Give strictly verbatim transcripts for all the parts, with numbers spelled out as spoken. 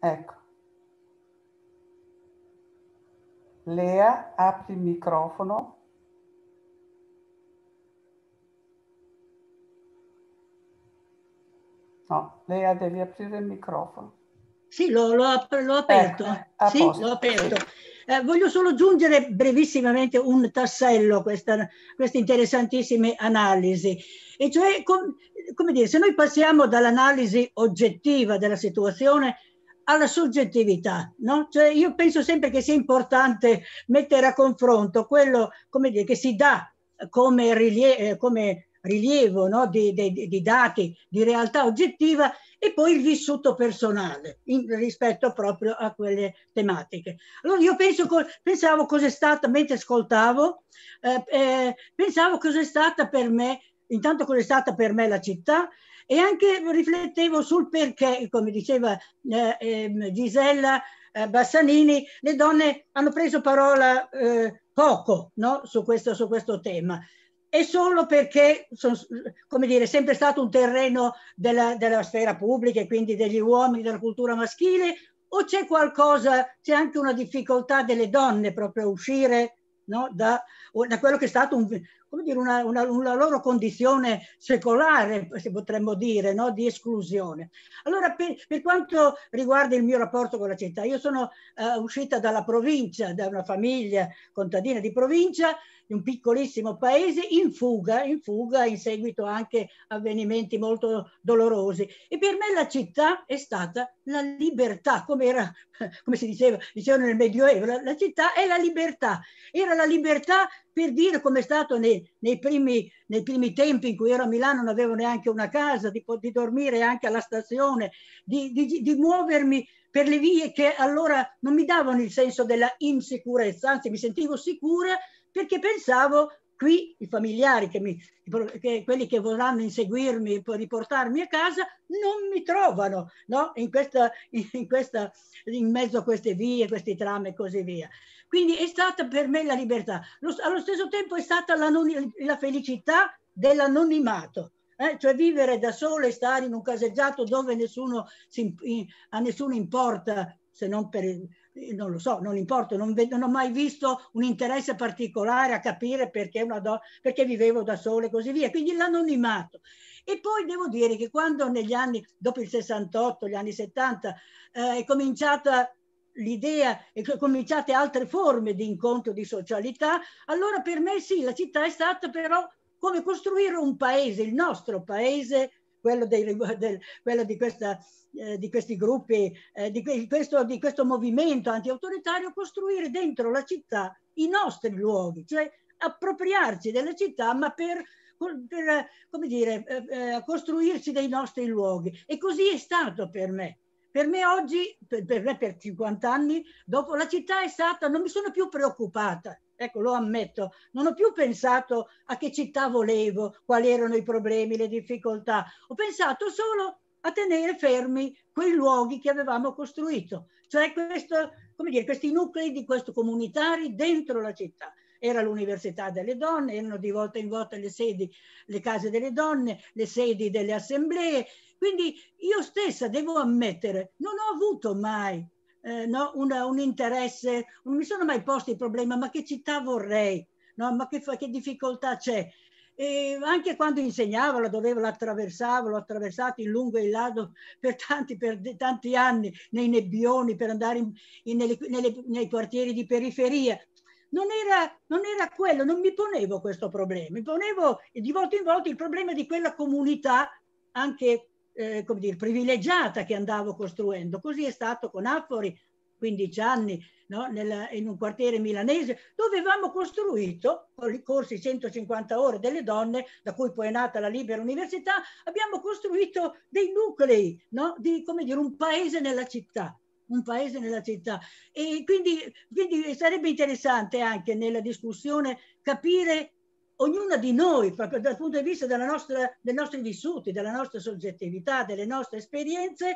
Ecco. Lea, apri il microfono. No, Lea, devi aprire il microfono. Sì, l'ho aperto. Ecco, Sì, l'ho aperto. Sì. Eh, voglio solo aggiungere brevissimamente un tassello a questa, queste interessantissime analisi. E cioè, com, come dire, se noi passiamo dall'analisi oggettiva della situazione alla soggettività, no? Cioè, io penso sempre che sia importante mettere a confronto quello, come dire, che si dà come rilievo, come rilievo, no? di, di, di dati, di realtà oggettiva, e poi il vissuto personale in, rispetto proprio a quelle tematiche. Allora io penso, pensavo cos'è stata, mentre ascoltavo, eh, eh, pensavo cos'è stata per me, intanto cos'è stata per me la città, e anche riflettevo sul perché, come diceva eh, eh, Gisella eh, Bassanini, le donne hanno preso parola eh, poco, no? su, questo, su questo tema. E solo perché, sono, come dire, è sempre stato un terreno della, della sfera pubblica e quindi degli uomini, della cultura maschile, o c'è qualcosa, c'è anche una difficoltà delle donne proprio a uscire, no, da, da quello che è stato un, come dire, una, una, una loro condizione secolare, se potremmo dire, no, di esclusione. Allora, per, per quanto riguarda il mio rapporto con la città, io sono uh, uscita dalla provincia, da una famiglia contadina di provincia, di un piccolissimo paese, in fuga, in fuga in seguito anche a avvenimenti molto dolorosi. E per me la città è stata la libertà, come era, come si diceva, dicevano nel Medioevo, la, la città è la libertà. Era la libertà per dire, come è stato nei, nei, primi, nei primi tempi in cui ero a Milano, non avevo neanche una casa, di, di dormire anche alla stazione, di, di, di muovermi per le vie che allora non mi davano il senso della insicurezza, anzi mi sentivo sicura, perché pensavo, qui i familiari, che mi, che quelli che vorranno inseguirmi per riportarmi a casa, non mi trovano, no? in, questa, in, questa, in mezzo a queste vie, questi tram e così via. Quindi è stata per me la libertà. Lo, allo stesso tempo è stata la, la felicità dell'anonimato. Eh? Cioè vivere da solo e stare in un caseggiato dove nessuno si, a nessuno importa, se non per... non lo so, non importa, non, non ho mai visto un interesse particolare a capire perché, una do, perché vivevo da sola e così via, quindi l'anonimato. E poi devo dire che quando negli anni, dopo il sessantotto, gli anni settanta, eh, è cominciata l'idea e cominciate altre forme di incontro, di socialità, allora per me sì, la città è stata però come costruire un paese, il nostro paese, quello, dei, del, quello di, questa, eh, di questi gruppi, eh, di, questo, di questo movimento anti-autoritario, costruire dentro la città i nostri luoghi, cioè appropriarci della città, ma per, per come dire, eh, eh, costruirci dei nostri luoghi. E così è stato per me. Per me oggi, per, per me per cinquanta anni, dopo la città è stata, non mi sono più preoccupata, ecco, lo ammetto, non ho più pensato a che città volevo, quali erano i problemi, le difficoltà, ho pensato solo a tenere fermi quei luoghi che avevamo costruito, cioè questo, come dire, questi nuclei di questo comunitari dentro la città. Era l'Università delle Donne, erano di volta in volta le sedi, le case delle donne, le sedi delle assemblee. Quindi io stessa devo ammettere, non ho avuto mai eh, no, una, un interesse, non mi sono mai posto il problema, ma che città vorrei, no? Ma che, che difficoltà c'è? E anche quando insegnavo, la dovevo, la attraversavo, l'ho attraversato in lungo e in largo per tanti, per tanti anni, nei nebbioni, per andare in, in, nelle, nelle, nei quartieri di periferia. Non era, non era quello, non mi ponevo questo problema, mi ponevo di volta in volta il problema di quella comunità anche eh, come dire, privilegiata che andavo costruendo. Così è stato con Affori, quindici anni, no? Nella, in un quartiere milanese, dove avevamo costruito, con i corsi centocinquanta ore delle donne, da cui poi è nata la Libera Università, abbiamo costruito dei nuclei, no? Di, come dire, un paese nella città. un paese nella città. E quindi, quindi sarebbe interessante anche nella discussione capire ognuna di noi, proprio dal punto di vista della nostra, dei nostri vissuti, della nostra soggettività, delle nostre esperienze,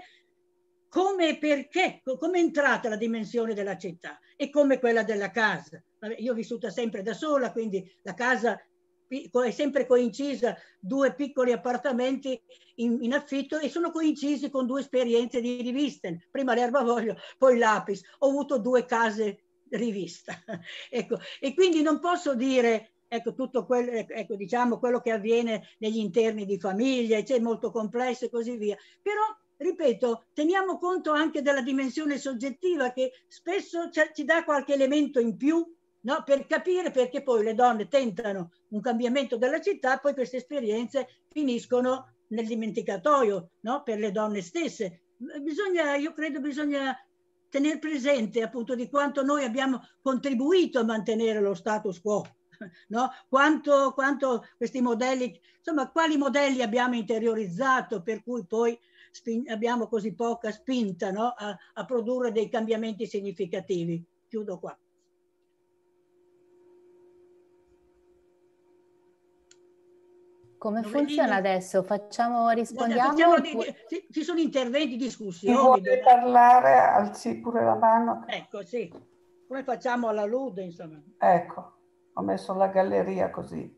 come e perché, come è entrata la dimensione della città e come quella della casa. Io ho vissuta sempre da sola, quindi la casa è sempre coincisa due piccoli appartamenti in, in affitto e sono coincisi con due esperienze di rivista, prima l'Erbavoglio, poi l'Apis. Ho avuto due case rivista. Ecco, e quindi non posso dire, ecco, tutto quello, ecco, diciamo, quello che avviene negli interni di famiglia, c'è molto complesso e così via. Però, ripeto, teniamo conto anche della dimensione soggettiva che spesso ci dà qualche elemento in più, no? Per capire perché poi le donne tentano un cambiamento della città, poi queste esperienze finiscono nel dimenticatoio, no? Per le donne stesse. Bisogna, io credo, bisogna tenere presente appunto di quanto noi abbiamo contribuito a mantenere lo status quo, no? Quanto, quanto questi modelli, insomma, quali modelli abbiamo interiorizzato per cui poi abbiamo così poca spinta, no? a, a produrre dei cambiamenti significativi. Chiudo qua. Come Novellino. funziona adesso? Facciamo, rispondiamo? Facciamo di, di, ci sono interventi, discussioni. Chi vuole parlare alzi pure la mano. Ecco, sì. Come facciamo alla Lude, insomma. Ecco, ho messo la galleria così.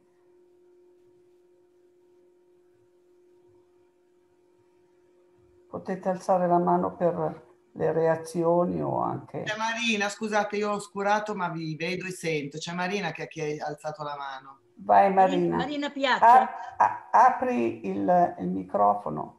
Potete alzare la mano per le reazioni o anche... C'è Marina, scusate, io ho oscurato ma vi vedo e sento. C'è Marina che, che ha alzato la mano. Vai Marina. Marina Piazza. A, a, apri il, il microfono.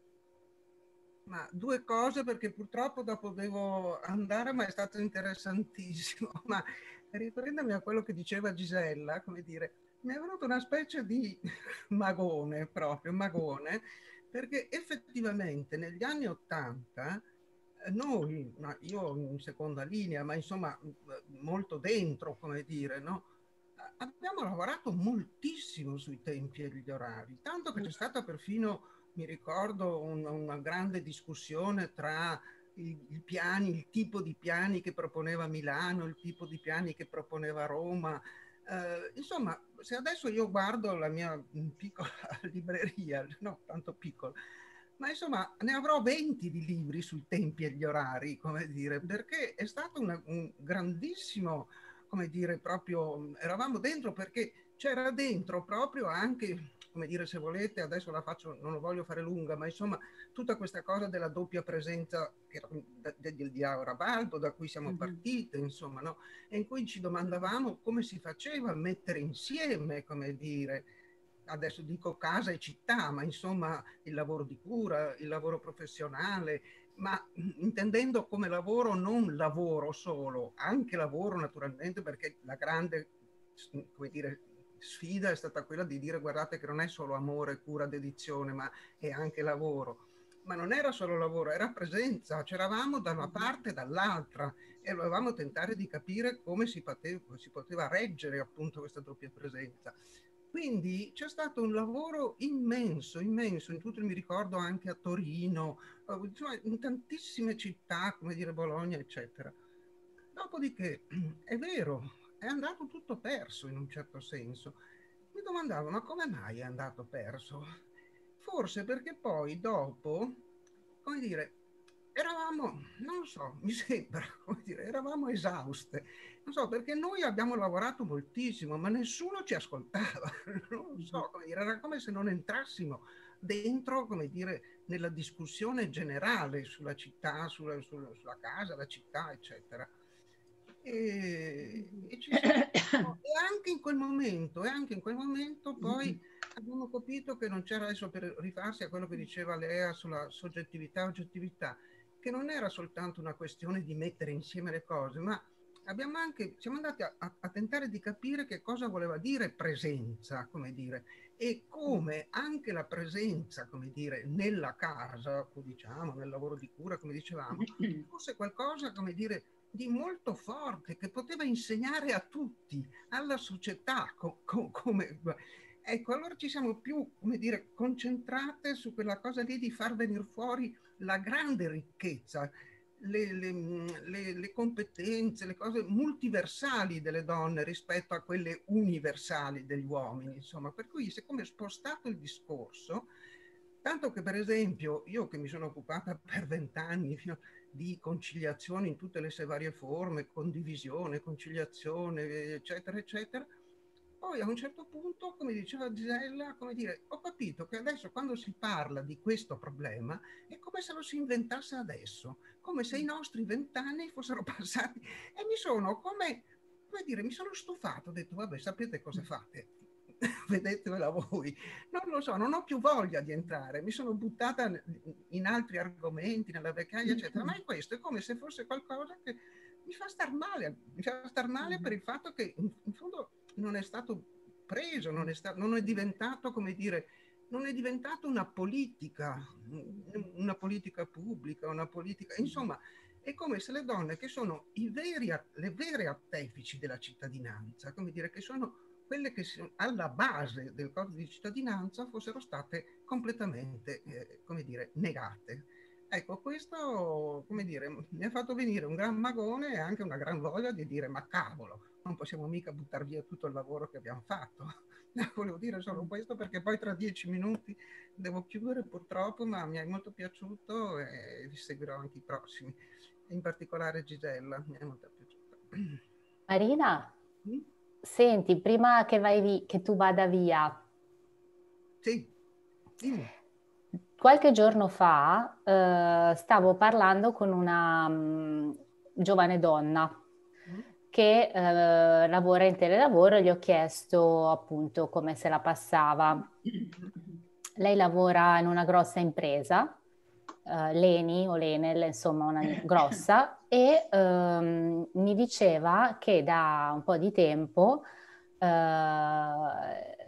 Ma due cose, perché purtroppo dopo devo andare, ma è stato interessantissimo. Ma riprendermi a quello che diceva Gisella, come dire, mi è venuto una specie di magone, proprio magone, perché effettivamente negli anni Ottanta noi, ma io in seconda linea, ma insomma molto dentro, come dire, no? Abbiamo lavorato moltissimo sui tempi e gli orari, tanto che c'è stata perfino, mi ricordo, un, una grande discussione tra i, i piani, il tipo di piani che proponeva Milano, il tipo di piani che proponeva Roma. Eh, insomma, se adesso io guardo la mia piccola libreria, no, tanto piccola, ma insomma ne avrò venti di libri sui tempi e gli orari, come dire, perché è stato una, un grandissimo, come dire, proprio, eravamo dentro perché c'era dentro proprio anche, come dire, se volete, adesso la faccio, non lo voglio fare lunga, ma insomma tutta questa cosa della doppia presenza di Aura Balbo, da cui siamo partite, insomma, no? E in cui ci domandavamo come si faceva a mettere insieme, come dire, adesso dico casa e città, ma insomma il lavoro di cura, il lavoro professionale, ma intendendo come lavoro non lavoro solo, anche lavoro naturalmente, perché la grande, come dire, sfida è stata quella di dire guardate che non è solo amore, cura, dedizione, ma è anche lavoro. Ma non era solo lavoro, era presenza, c'eravamo da una parte e dall'altra e dovevamo tentare di capire come si poteva, si poteva reggere appunto questa doppia presenza. Quindi c'è stato un lavoro immenso, immenso, in tutto, mi ricordo anche a Torino, insomma, in tantissime città, come dire Bologna, eccetera. Dopodiché, è vero, è andato tutto perso in un certo senso. Mi domandavo, ma come mai è andato perso? Forse perché poi dopo, come dire, eravamo, non so, mi sembra, come dire, eravamo esauste. Non so, perché noi abbiamo lavorato moltissimo, ma nessuno ci ascoltava. Non so, come dire, era come se non entrassimo dentro, come dire, nella discussione generale sulla città, sulla, sulla, sulla casa, la città, eccetera. E, e, ci siamo, e anche in quel momento, e anche in quel momento poi abbiamo capito che non c'era, adesso per rifarsi a quello che diceva Lea sulla soggettività e oggettività, che non era soltanto una questione di mettere insieme le cose, ma abbiamo anche, siamo andati a, a, a tentare di capire che cosa voleva dire presenza, come dire, e come anche la presenza, come dire, nella casa, diciamo, nel lavoro di cura, come dicevamo, fosse qualcosa, come dire, di molto forte, che poteva insegnare a tutti, alla società, co, co, come... Ecco, allora ci siamo più, come dire, concentrate su quella cosa lì di far venire fuori la grande ricchezza, le, le, le, le competenze, le cose multiversali delle donne rispetto a quelle universali degli uomini, insomma. Per cui, siccome è spostato il discorso, tanto che per esempio io che mi sono occupata per vent'anni fino di conciliazione in tutte le sue varie forme, condivisione, conciliazione, eccetera, eccetera, poi a un certo punto, come diceva Gisella, come dire, ho capito che adesso quando si parla di questo problema è come se lo si inventasse adesso, come se i nostri vent'anni fossero passati, e mi sono come, come dire, mi sono stufato, ho detto vabbè, sapete cosa fate? Vedetevela voi, non lo so, non ho più voglia di entrare, mi sono buttata in altri argomenti, nella vecchiaia eccetera, ma è questo, è come se fosse qualcosa che mi fa star male, mi fa star male per il fatto che in, in fondo non è stato preso, non è, stato, non è diventato, come dire, non è diventato una politica, una politica pubblica, una politica, insomma, è come se le donne che sono i veri, le vere artefici della cittadinanza, come dire, che sono quelle che sono alla base del codice di cittadinanza, fossero state completamente, eh, come dire, negate. Ecco, questo, come dire, mi ha fatto venire un gran magone e anche una gran voglia di dire, ma cavolo, non possiamo mica buttare via tutto il lavoro che abbiamo fatto. Volevo dire solo questo perché poi tra dieci minuti devo chiudere purtroppo, ma mi è molto piaciuto e vi seguirò anche i prossimi. In particolare Gisella, mi è molto piaciuta. Marina, Mm? senti, prima che, vai vi- che tu vada via, Sì, dimmi. qualche giorno fa eh, stavo parlando con una mm, giovane donna Mm? che eh, lavora in telelavoro e gli ho chiesto appunto come se la passava. Lei lavora in una grossa impresa, eh, l'Eni o l'Enel, insomma una grossa, e ehm, mi diceva che da un po' di tempo eh,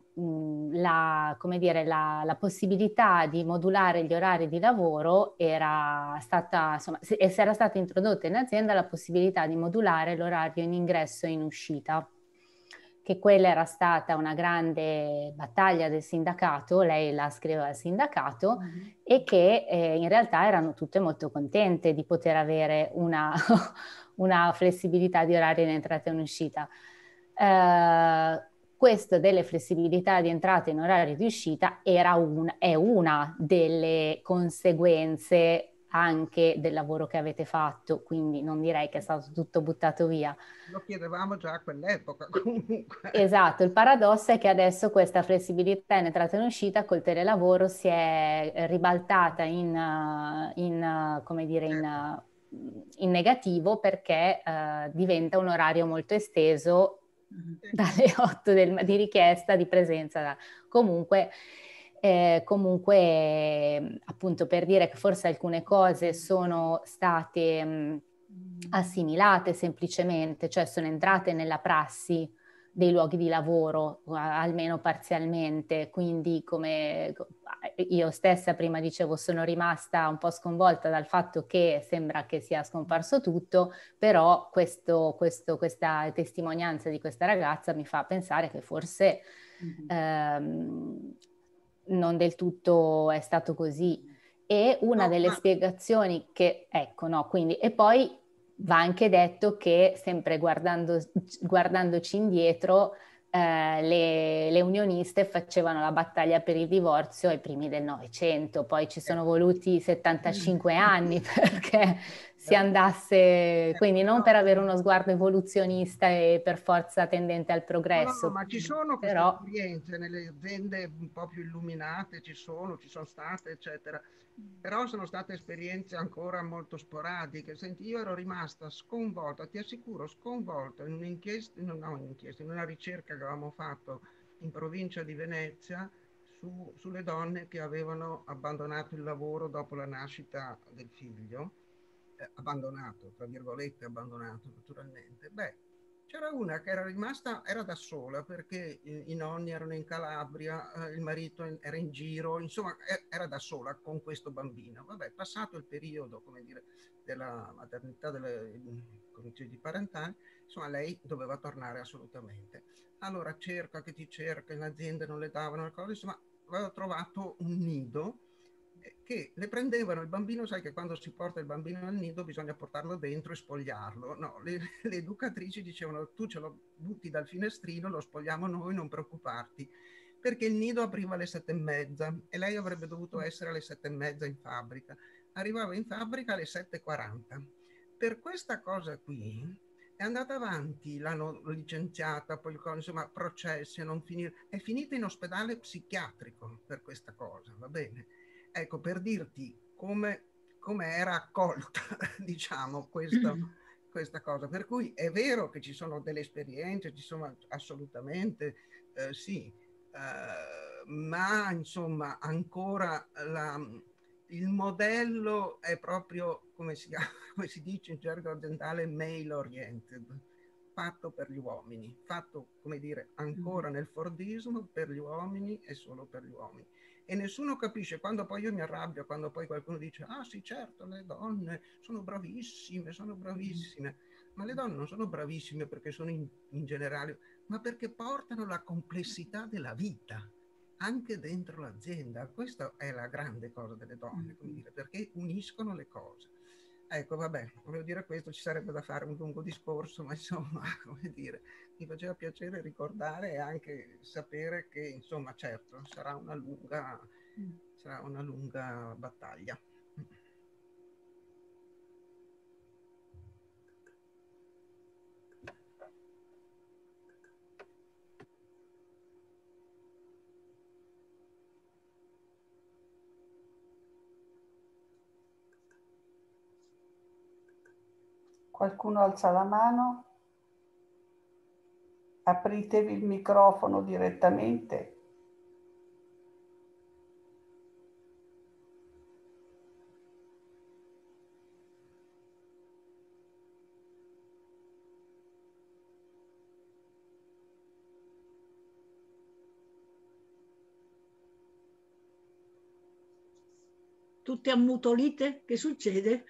la, come dire, la, la possibilità di modulare gli orari di lavoro era stata, insomma, si, era stata introdotta in azienda la possibilità di modulare l'orario in ingresso e in uscita, che quella era stata una grande battaglia del sindacato, lei la scriveva al sindacato, mm-hmm. e che eh, in realtà erano tutte molto contente di poter avere una, una flessibilità di orario in entrata e in uscita. Eh, questo delle flessibilità di entrata in orario di uscita era un, è una delle conseguenze anche del lavoro che avete fatto, quindi non direi che è stato tutto buttato via. Lo chiedevamo già a quell'epoca comunque. Esatto, il paradosso è che adesso questa flessibilità in entrata e in uscita col telelavoro si è ribaltata in, in come dire, in, in negativo perché uh, diventa un orario molto esteso dalle otto del, di richiesta di presenza. Comunque, eh, comunque, appunto, per dire che forse alcune cose sono state mh, assimilate semplicemente, cioè sono entrate nella prassi dei luoghi di lavoro, almeno parzialmente, quindi come io stessa prima dicevo sono rimasta un po' sconvolta dal fatto che sembra che sia scomparso tutto, però questo, questo, questa testimonianza di questa ragazza mi fa pensare che forse mm-hmm. ehm, non del tutto è stato così. E una no, delle ma... spiegazioni che, ecco, no, quindi, e poi va anche detto che sempre guardando, guardandoci indietro eh, le, le unioniste facevano la battaglia per il divorzio ai primi del Novecento, poi ci sono voluti settantacinque anni perché si andasse, quindi non per avere uno sguardo evoluzionista e per forza tendente al progresso. No, no, ma ci sono queste però... esperienze nelle aziende un po' più illuminate, ci sono, ci sono state, eccetera. Però sono state esperienze ancora molto sporadiche. Senti, io ero rimasta sconvolta, ti assicuro, sconvolta in un'inchiesta, no, in un'inchiesta, in una ricerca che avevamo fatto in provincia di Venezia su, sulle donne che avevano abbandonato il lavoro dopo la nascita del figlio. Eh, abbandonato, tra virgolette, abbandonato naturalmente. Beh, c'era una che era rimasta, era da sola perché i, i nonni erano in Calabria, eh, il marito in, era in giro, insomma era da sola con questo bambino. Vabbè, passato il periodo, come dire, della maternità, delle concedi parentali, insomma lei doveva tornare assolutamente. Allora cerca che ti cerca, in azienda non le davano le cose, insomma aveva trovato un nido che le prendevano il bambino, sai che quando si porta il bambino al nido bisogna portarlo dentro e spogliarlo. No, le, le educatrici dicevano tu ce lo butti dal finestrino, lo spogliamo noi, non preoccuparti, perché il nido apriva alle sette e mezza e lei avrebbe dovuto essere alle sette e mezza in fabbrica. Arrivava in fabbrica alle sette e quaranta. Per questa cosa qui è andata avanti, l'hanno licenziata, poi insomma processi, non finire, è finita in ospedale psichiatrico per questa cosa, va bene? Ecco, per dirti come, come era accolta, diciamo, questo, questa cosa. Per cui è vero che ci sono delle esperienze, ci sono assolutamente, eh, sì, eh, ma insomma ancora la, il modello è proprio, come si, come si dice in gergo aziendale, male oriented, fatto per gli uomini, fatto, come dire, ancora nel Fordismo, per gli uomini e solo per gli uomini. E nessuno capisce, quando poi io mi arrabbio, quando poi qualcuno dice ah sì certo, le donne sono bravissime, sono bravissime, ma le donne non sono bravissime perché sono in, in generale, ma perché portano la complessità della vita anche dentro l'azienda. Questa è la grande cosa delle donne, come dire, perché uniscono le cose. Ecco, vabbè, volevo dire questo, ci sarebbe da fare un lungo discorso, ma insomma, come dire, mi faceva piacere ricordare e anche sapere che, insomma, certo, sarà una lunga, sarà una lunga battaglia. Qualcuno alza la mano? Apritevi il microfono direttamente. Tutte ammutolite? Che succede?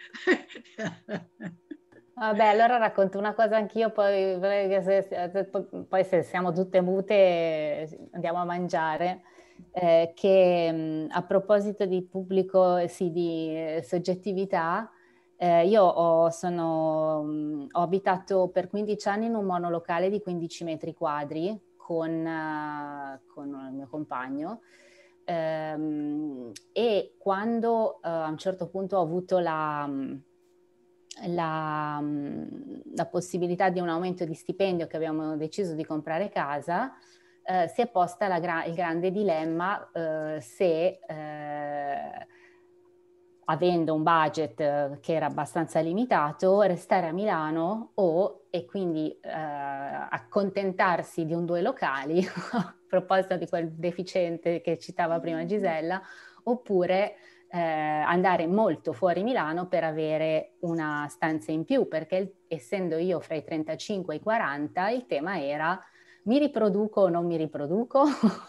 Vabbè, allora racconto una cosa anch'io, poi, poi se siamo tutte mute andiamo a mangiare. Eh, che mh, a proposito di pubblico, sì, di eh, soggettività, eh, io ho, sono, mh, ho abitato per quindici anni in un monolocale di quindici metri quadri con, uh, con il mio compagno. Ehm, e quando uh, a un certo punto ho avuto la... Mh, La, la possibilità di un aumento di stipendio, che abbiamo deciso di comprare casa, eh, si è posta la gra- il grande dilemma eh, se eh, avendo un budget eh, che era abbastanza limitato, restare a Milano o e quindi eh, accontentarsi di un due locali, a proposito di quel deficiente che citava prima Gisella, oppure eh, andare molto fuori Milano per avere una stanza in più, perché essendo io fra i trentacinque e i quaranta, il tema era mi riproduco o non mi riproduco?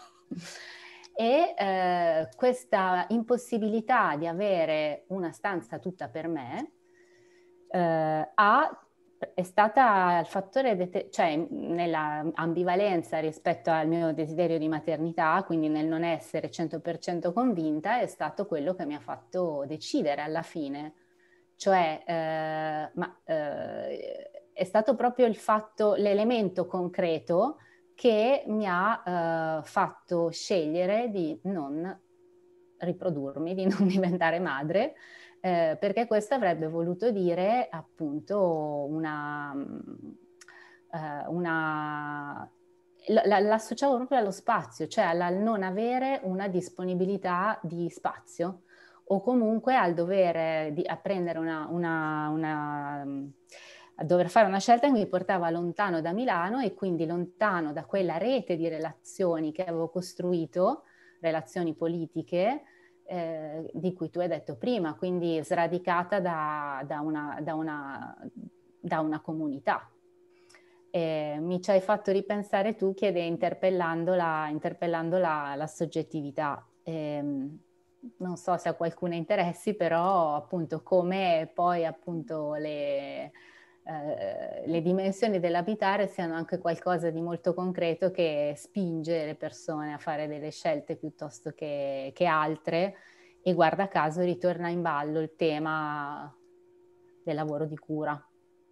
E eh, questa impossibilità di avere una stanza tutta per me eh, ha, è stata il fattore, det- cioè nella ambivalenza rispetto al mio desiderio di maternità, quindi nel non essere cento per cento convinta, è stato quello che mi ha fatto decidere alla fine. Cioè, eh, ma, eh, è stato proprio il fatto, l'elemento concreto che mi ha eh, fatto scegliere di non riprodurmi, di non diventare madre, eh, perché questo avrebbe voluto dire appunto una... eh, una l'associavo proprio allo spazio, cioè al non avere una disponibilità di spazio o comunque al dover di, a prendere una, una, una a dover fare una scelta che mi portava lontano da Milano e quindi lontano da quella rete di relazioni che avevo costruito, relazioni politiche, eh, di cui tu hai detto prima, quindi sradicata da, da, una, da, una, da una comunità. Eh, mi ci hai fatto ripensare tu chiede, interpellando la, interpellando la, la soggettività. Eh, non so se a qualcuno interessi, però appunto come poi appunto le, eh, le dimensioni dell'abitare siano anche qualcosa di molto concreto che spinge le persone a fare delle scelte piuttosto che, che altre, e guarda caso ritorna in ballo il tema del lavoro di cura.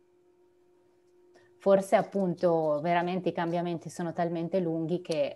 Forse appunto veramente i cambiamenti sono talmente lunghi che,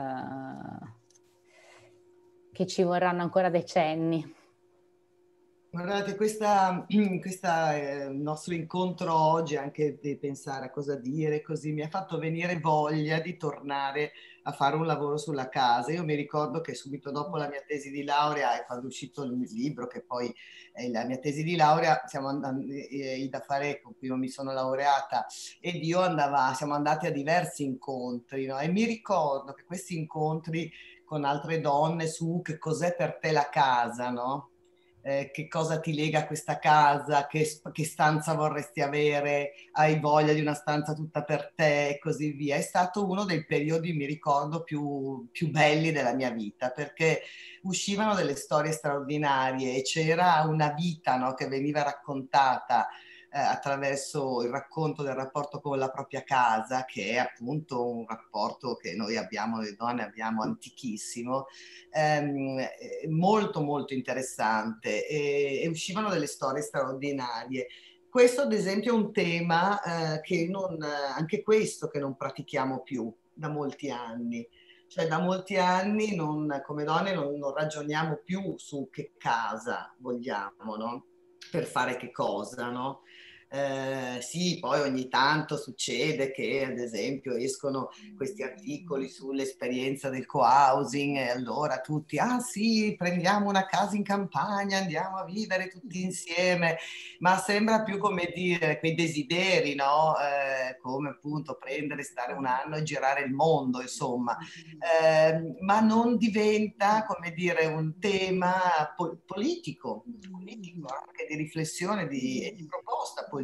eh, che ci vorranno ancora decenni. Guardate, questa, questa eh, il nostro incontro oggi, anche di pensare a cosa dire, così mi ha fatto venire voglia di tornare a fare un lavoro sulla casa. Io mi ricordo che subito dopo la mia tesi di laurea, e quando è uscito il libro, che poi è la mia tesi di laurea, siamo andati, eh, Ida Fare, con cui io mi sono laureata, ed io andava, siamo andati a diversi incontri, no? E mi ricordo che questi incontri con altre donne su che cos'è per te la casa, no? Eh, che cosa ti lega a questa casa, che, che stanza vorresti avere, hai voglia di una stanza tutta per te e così via. È stato uno dei periodi, mi ricordo, più, più belli della mia vita, perché uscivano delle storie straordinarie e c'era una vita, no, che veniva raccontata eh, attraverso il racconto del rapporto con la propria casa, che è appunto un rapporto che noi abbiamo, le donne abbiamo antichissimo, ehm, molto molto interessante, e, e uscivano delle storie straordinarie. Questo ad esempio è un tema eh, che non, anche questo che non pratichiamo più da molti anni. Cioè da molti anni non, come donne non, non ragioniamo più su che casa vogliamo, no? Per fare che cosa, no? Eh, sì, poi ogni tanto succede che ad esempio escono questi articoli sull'esperienza del co-housing e allora tutti, ah sì, prendiamo una casa in campagna, andiamo a vivere tutti insieme, ma sembra più come dire quei desideri, no? Eh, come appunto prendere, stare un anno e girare il mondo, insomma, eh, ma non diventa, come dire, un tema po- politico, politico anche di riflessione di, e di proposta politica.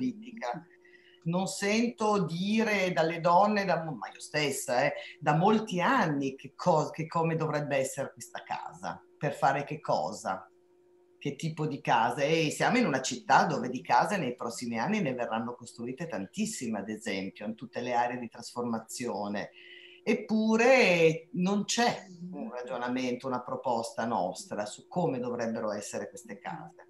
Non sento dire dalle donne, da, ma io stessa, eh, da molti anni che, co- che come dovrebbe essere questa casa, per fare che cosa, che tipo di casa. E siamo in una città dove di case nei prossimi anni ne verranno costruite tantissime, ad esempio, in tutte le aree di trasformazione. Eppure non c'è un ragionamento, una proposta nostra su come dovrebbero essere queste case.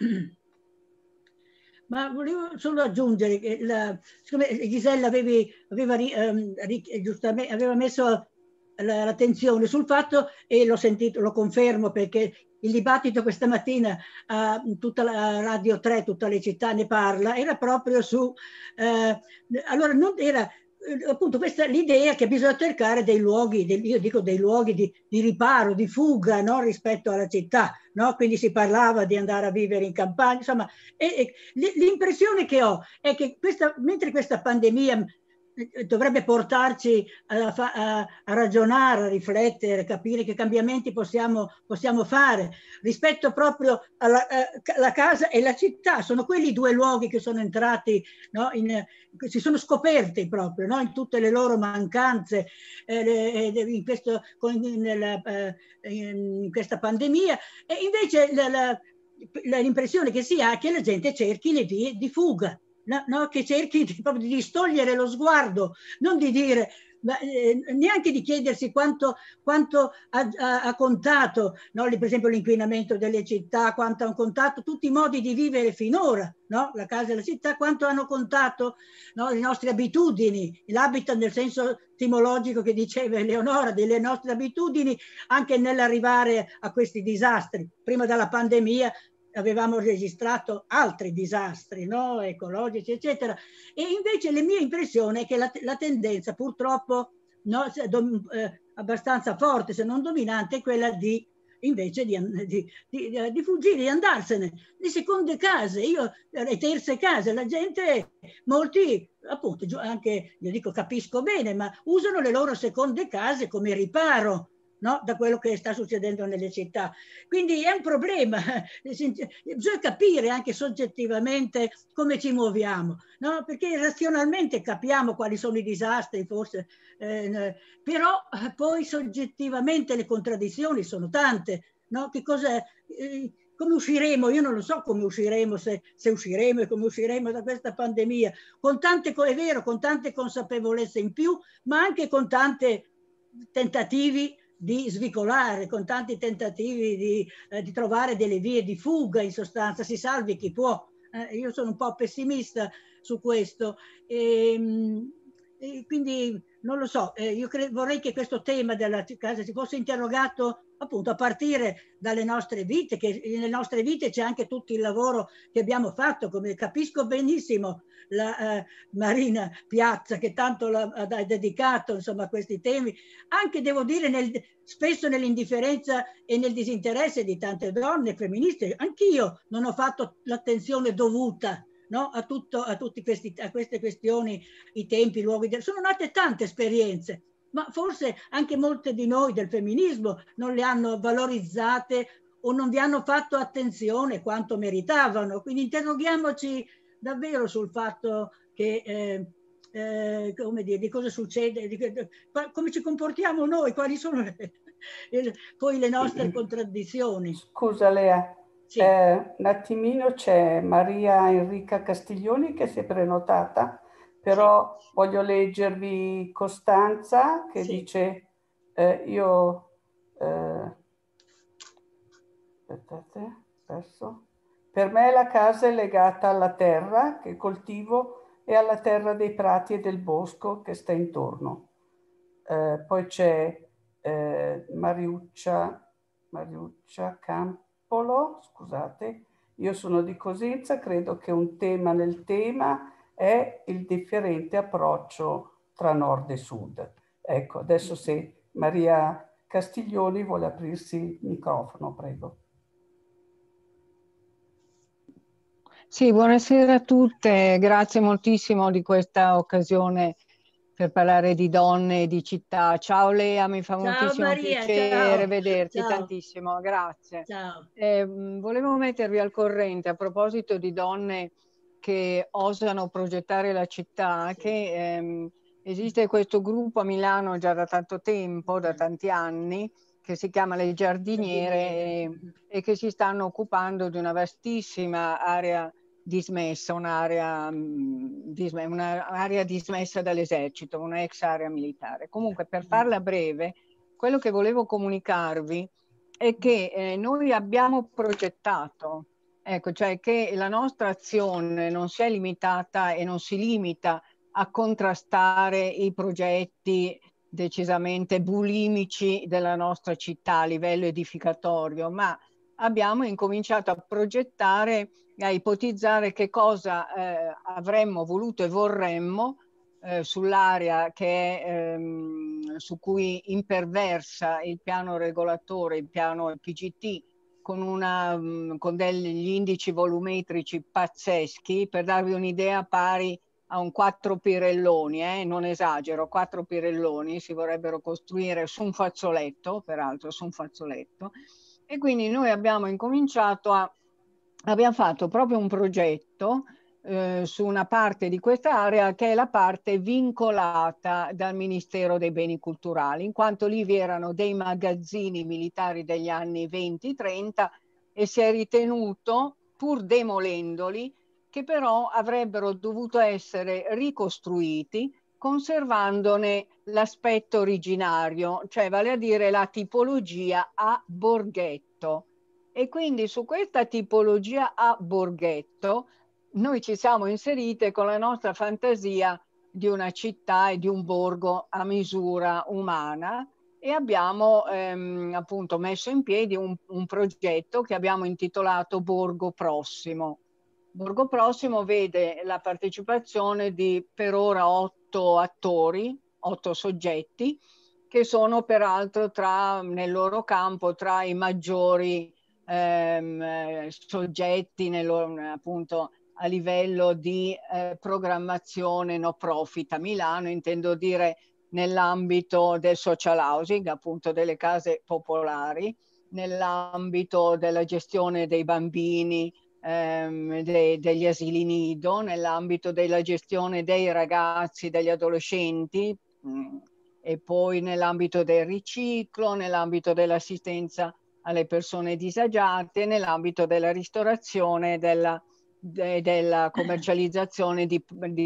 Ma volevo solo aggiungere che la, siccome Gisella avevi, aveva, um, giustamente, aveva messo l'attenzione sul fatto, e l'ho sentito, lo confermo perché il dibattito questa mattina a uh, tutta la Radio tre, tutte le città ne parla, era proprio su, eh, allora non era appunto questa l'idea che bisogna cercare dei luoghi, dei, io dico dei luoghi di, di riparo, di fuga, no? Rispetto alla città, no? Quindi si parlava di andare a vivere in campagna, insomma, e, e l'impressione che ho è che questa, mentre questa pandemia dovrebbe portarci a, a, a ragionare, a riflettere, a capire che cambiamenti possiamo, possiamo fare rispetto proprio alla, alla casa e la città. Sono quelli due luoghi che sono entrati, no, in, si sono scoperti proprio, no, in tutte le loro mancanze eh, in, questo, nella, in questa pandemia, e invece la, la, l'impressione che si ha è che la gente cerchi le vie di fuga. No, no, che cerchi di, proprio di distogliere lo sguardo, non di dire, ma, eh, neanche di chiedersi quanto, quanto ha, ha, ha contato, no? Per esempio l'inquinamento delle città, quanto hanno contato tutti i modi di vivere finora, no? La casa e la città, quanto hanno contato, no? Le nostre abitudini, l'habitat nel senso etimologico che diceva Eleonora, delle nostre abitudini anche nell'arrivare a questi disastri. Prima della pandemia avevamo registrato altri disastri, no? Ecologici, eccetera. E invece la mia impressione è che la, la tendenza purtroppo, no? eh, abbastanza forte, se non dominante, è quella di invece di, di, di, di fuggire, di andarsene. Le seconde case, io, le terze case, la gente, molti, appunto, anche, io dico capisco bene, ma usano le loro seconde case come riparo, no? Da quello che sta succedendo nelle città. Quindi è un problema, bisogna capire anche soggettivamente come ci muoviamo, no? Perché razionalmente capiamo quali sono i disastri, forse, eh, però poi soggettivamente le contraddizioni sono tante, no? Che cosa, eh, come usciremo? Io non lo so come usciremo, se, se usciremo e come usciremo da questa pandemia, con tante, è vero, con tante consapevolezze in più, ma anche con tanti tentativi di svicolare, con tanti tentativi di, eh, di trovare delle vie di fuga, in sostanza, si salvi chi può. Eh, io sono un po' pessimista su questo. E, e quindi non lo so, eh, io vorrei che questo tema della casa si fosse interrogato appunto a partire dalle nostre vite, che nelle nostre vite c'è anche tutto il lavoro che abbiamo fatto, come capisco benissimo la eh, Marina Piazza, che tanto la, ha dedicato insomma a questi temi, anche devo dire nel, spesso nell'indifferenza e nel disinteresse di tante donne femministe. Anch'io non ho fatto l'attenzione dovuta, no? a, tutto, a, tutti questi, a queste questioni, i tempi, i luoghi. Del... Sono nate tante esperienze, ma forse anche molte di noi del femminismo non le hanno valorizzate o non vi hanno fatto attenzione quanto meritavano. Quindi interroghiamoci davvero sul fatto che, eh, eh, come dire, di cosa succede, di, di, come ci comportiamo noi, quali sono le, le, poi le nostre contraddizioni. Scusa Lea, sì. eh, un attimino c'è Maria Enrica Castiglioni che si è prenotata. Però sì. Voglio leggervi Costanza che sì. dice, eh, io, eh, aspettate, perso. Per me la casa è legata alla terra che coltivo e alla terra dei prati e del bosco che sta intorno. Eh, poi c'è eh, Mariuccia, Mariuccia Campolo, scusate, io sono di Cosenza, credo che un tema nel tema è il differente approccio tra nord e sud. Ecco, adesso se Maria Castiglioni vuole aprirsi il microfono, prego. Sì, buonasera a tutte, grazie moltissimo di questa occasione per parlare di donne e di città. Ciao Lea, mi fa ciao moltissimo Maria, piacere ciao. vederti ciao. tantissimo, grazie. Ciao. Eh, volevo mettervi al corrente a proposito di donne che osano progettare la città, sì. che ehm, esiste questo gruppo a Milano già da tanto tempo, da tanti anni, che si chiama Le Giardiniere e, e che si stanno occupando di una vastissima area dismessa, un'area disme, un'area dismessa dall'esercito, una ex area militare. Comunque, per farla breve, quello che volevo comunicarvi è che eh, noi abbiamo progettato, ecco, cioè che la nostra azione non si è limitata e non si limita a contrastare i progetti decisamente bulimici della nostra città a livello edificatorio, ma abbiamo incominciato a progettare, a ipotizzare che cosa eh, avremmo voluto e vorremmo eh, sull'area che è, ehm, su cui imperversa il piano regolatore, il piano P G T, con, una, mh, con degli indici volumetrici pazzeschi. Per darvi un'idea, pari a un quattro pirelloni, eh? non esagero, quattro pirelloni si vorrebbero costruire su un fazzoletto, peraltro su un fazzoletto. E quindi noi abbiamo incominciato a, abbiamo fatto proprio un progetto eh, su una parte di questa area che è la parte vincolata dal Ministero dei Beni Culturali, in quanto lì vi erano dei magazzini militari degli anni venti trenta e si è ritenuto, pur demolendoli, che però avrebbero dovuto essere ricostruiti conservandone l'aspetto originario, cioè vale a dire la tipologia a borghetto. E quindi su questa tipologia a borghetto noi ci siamo inserite con la nostra fantasia di una città e di un borgo a misura umana e abbiamo ehm, appunto messo in piedi un, un progetto che abbiamo intitolato Borgo Prossimo. Borgo Prossimo vede la partecipazione di per ora otto attori, otto soggetti, che sono peraltro tra, nel loro campo tra i maggiori ehm, soggetti nel, appunto a livello di eh, programmazione no profit a Milano, intendo dire nell'ambito del social housing, appunto delle case popolari, nell'ambito della gestione dei bambini, ehm, de, degli asili nido, nell'ambito della gestione dei ragazzi, degli adolescenti, mh, e poi nell'ambito del riciclo, nell'ambito dell'assistenza alle persone disagiate, nell'ambito della ristorazione, della, de, della commercializzazione di,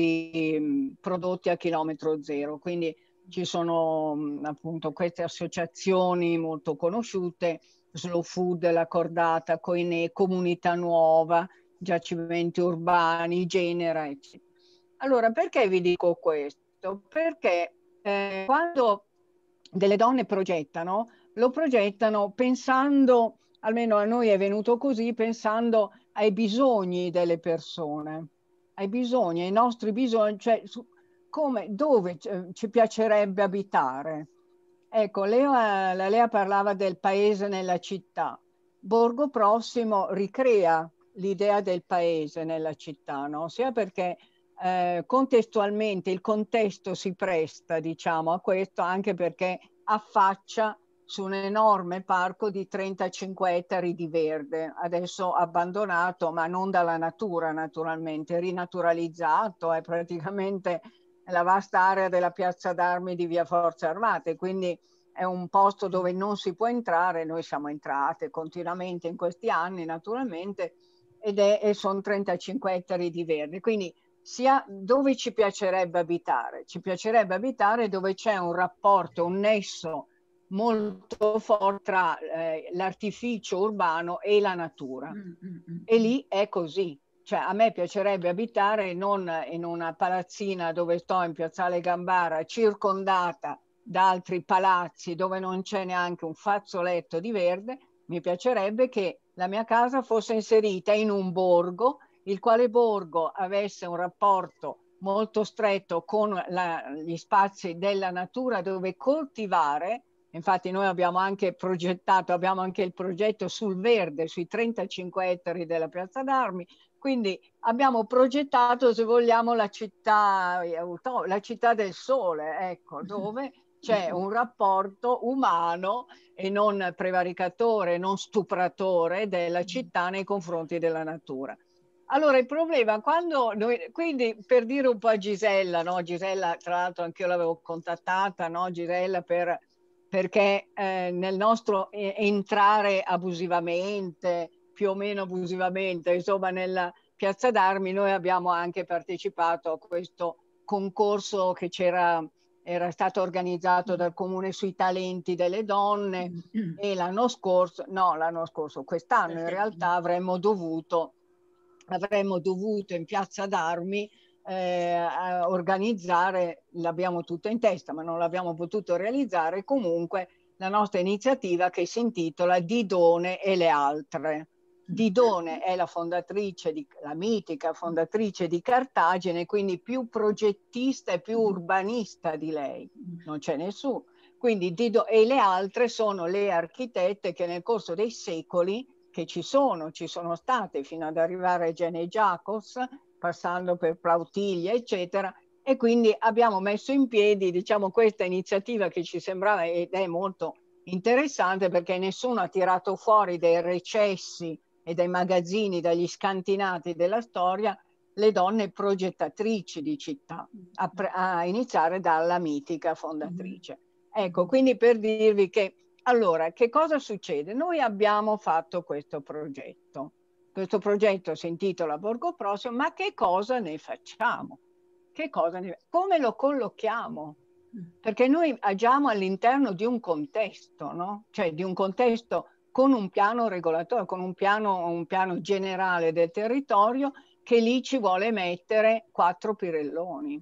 di prodotti a chilometro zero. Quindi ci sono appunto queste associazioni molto conosciute, Slow Food, La Cordata, Coinè, Comunità Nuova, Giacimenti Urbani, Genera, eccetera. Allora, perché vi dico questo? Perché eh, quando delle donne progettano, lo progettano pensando, almeno a noi è venuto così, pensando ai bisogni delle persone, ai bisogni, ai nostri bisogni, cioè su, come, dove ci piacerebbe abitare. Ecco, Lea, la Lea parlava del paese nella città. Borgo Prossimo ricrea l'idea del paese nella città, no? Sia perché eh, contestualmente il contesto si presta, diciamo, a questo, anche perché affaccia su un enorme parco di trentacinque ettari di verde, adesso abbandonato, ma non dalla natura naturalmente, rinaturalizzato, è praticamente la vasta area della piazza d'armi di via Forze Armate, quindi è un posto dove non si può entrare. Noi siamo entrate continuamente in questi anni naturalmente, ed è, e sono trentacinque ettari di verde, quindi sia dove ci piacerebbe abitare, ci piacerebbe abitare dove c'è un rapporto, un nesso molto forte tra eh, l'artificio urbano e la natura. Mm-hmm. E lì è così. Cioè, a me piacerebbe abitare non in una palazzina dove sto in Piazzale Gambara, circondata da altri palazzi dove non c'è neanche un fazzoletto di verde. Mi piacerebbe che la mia casa fosse inserita in un borgo, il quale borgo avesse un rapporto molto stretto con la, gli spazi della natura dove coltivare. Infatti noi abbiamo anche progettato, abbiamo anche il progetto sul verde, sui trentacinque ettari della Piazza d'Armi, quindi abbiamo progettato, se vogliamo, la città, la città del sole, ecco, dove c'è un rapporto umano e non prevaricatore, non stupratore della città nei confronti della natura. Allora il problema, quando noi, quindi per dire un po' a Gisella, no? Gisella tra l'altro anch'io l'avevo contattata, no? Gisella per, perché eh, nel nostro eh, entrare abusivamente, più o meno abusivamente, insomma nella Piazza d'Armi noi abbiamo anche partecipato a questo concorso che c'era, era stato organizzato dal Comune sui talenti delle donne, e l'anno scorso, no l'anno scorso, quest'anno in realtà avremmo dovuto, avremmo dovuto in Piazza d'Armi eh, organizzare, l'abbiamo tutto in testa ma non l'abbiamo potuto realizzare, comunque la nostra iniziativa che si intitola Didone e le altre. Didone è la fondatrice, di, la mitica fondatrice di Cartagine, quindi più progettista e più urbanista di lei, non c'è nessuno. Quindi Dido, e le altre sono le architette che nel corso dei secoli, che ci sono, ci sono state fino ad arrivare a Gene Jacobs, passando per Plautiglia, eccetera, e quindi abbiamo messo in piedi, diciamo, questa iniziativa che ci sembrava ed è molto interessante, perché nessuno ha tirato fuori dai recessi e dai magazzini, dagli scantinati della storia, le donne progettatrici di città, a, a iniziare dalla mitica fondatrice. Ecco, quindi per dirvi che, allora, che cosa succede? Noi abbiamo fatto questo progetto. Questo progetto si intitola Borgo Prossimo, ma che cosa ne facciamo? Che cosa ne... Come lo collochiamo? Perché noi agiamo all'interno di un contesto, no? Cioè di un contesto con un piano regolatorio, con un piano, un piano generale del territorio, che lì ci vuole mettere quattro pirelloni.